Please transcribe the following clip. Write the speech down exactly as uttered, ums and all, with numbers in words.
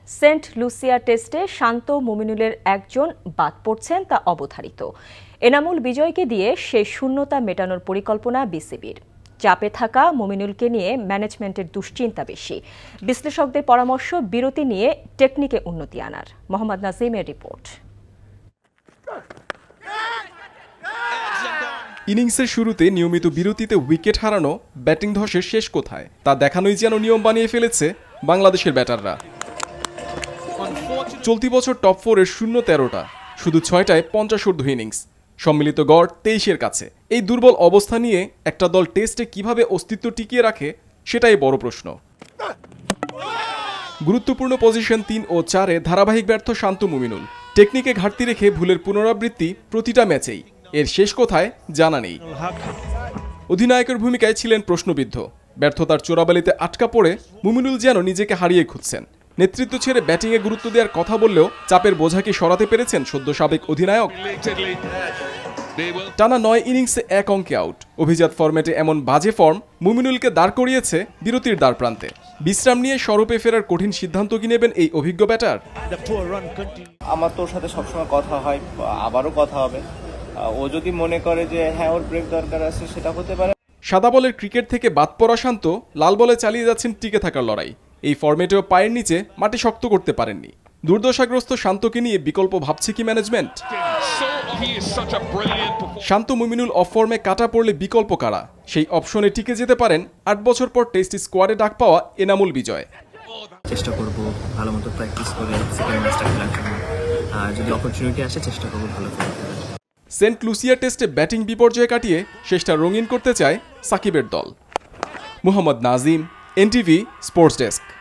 Saint Lucia টেস্টে শান্ত মুমিনুলের একজন বাদ পড়ছেন তা অবধারিত। এনামুল বিজয়কে দিয়ে সেই শূন্যতা মেটানোর পরিকল্পনা বিসিবির। চাপে থাকা মুমিনুলকে নিয়ে ম্যানেজমেন্টের দুশ্চিন্তা বেশি। বিশ্লেষকদের পরামর্শ বিরতি নিয়ে টেকনিকে উন্নতি আনার। মোহাম্মদ নাজিমের রিপোর্ট। ইনিংসের শুরুতে নিয়মিত বিরতিতে উইকেট হারানো ব্যাটিং ধসের শেষ কোথায় তা দেখানোই যেন নিয়ম বানিয়ে ফেলেছে বাংলাদেশের ব্যাটাররা। চলতি বছর টপ ফোরের শূন্য তেরোটা, শুধু ছয়টায় পঞ্চাশ ঊর্ধ্ব ইনিংস, সম্মিলিত গড় তেইশের কাছে। এই দুর্বল অবস্থা নিয়ে একটা দল টেস্টে কিভাবে অস্তিত্ব টিকিয়ে রাখে সেটাই বড় প্রশ্ন। গুরুত্বপূর্ণ পজিশন তিন ও চারে ধারাবাহিক ব্যর্থ শান্ত মুমিনুল। টেকনিকে ঘাটতি রেখে ভুলের পুনরাবৃত্তি প্রতিটা ম্যাচেই। এর শেষ কোথায় জানা নেই। অধিনায়কের ভূমিকায় ছিলেন প্রশ্নবিদ্ধ। ব্যর্থতার চোরাবালিতে আটকা পড়ে মুমিনুল যেন নিজেকে হারিয়ে খুঁজছেন। নেতৃত্ব ছেড়ে ব্যাটিংয়ে গুরুত্ব দেওয়ার কথা বললেও চাপের বোঝাকে সরাতে পেরেছেন সদ্য সাবেক অধিনায়ক। টানা নয় ইনিংসে এক অঙ্কে আউট। অভিজাত ফরম্যাটে এমন বাজে ফর্ম মুমিনুলকে দাঁড় করিয়েছে বিরতির দ্বার প্রান্তে। বিশ্রাম নিয়ে সরবে ফেরার কঠিন সিদ্ধান্ত কি নেবেন এই অভিজ্ঞ ব্যাটার? আমার তোর সাথে সবসময় কথা হয়, আবারও কথা হবে। ও যদি মনে করে যে হ্যাঁ ওর ব্রেক দরকার আছে সেটা হতে পারে। সাদা বলের ক্রিকেট থেকে বাদ পড়া শান্ত লাল বলে চালিয়ে যাচ্ছেন টিকে থাকার লড়াই। এই ফরম্যাটেও পায়ের নিচে মাটি শক্ত করতে পারেননি। দুর্দশাগ্রস্ত শান্তকে নিয়ে বিকল্প ভাবছে কি ম্যানেজমেন্ট? শান্ত মুমিনুল অফ ফর্মে কাটা পড়লে বিকল্প কারা? সেই অপশনে টিকে যেতে পারেন আট বছর পর টেস্ট স্কোয়াডে ডাক পাওয়া এনামুল বিজয়। চেষ্টা করব ভালো মতো প্র্যাকটিস করে সেকেন্ড ম্যাচটা খেলার জন্য, আর যদি অপরচুনিটি আসে চেষ্টা করব ভালো খেলতে। সেন্ট লুসিয়া টেস্টে ব্যাটিং বিপর্যয় কাটিয়ে শেষটা রঙিন করতে চায় সাকিবের দল। Mohammad Nazim, NTV sports desk.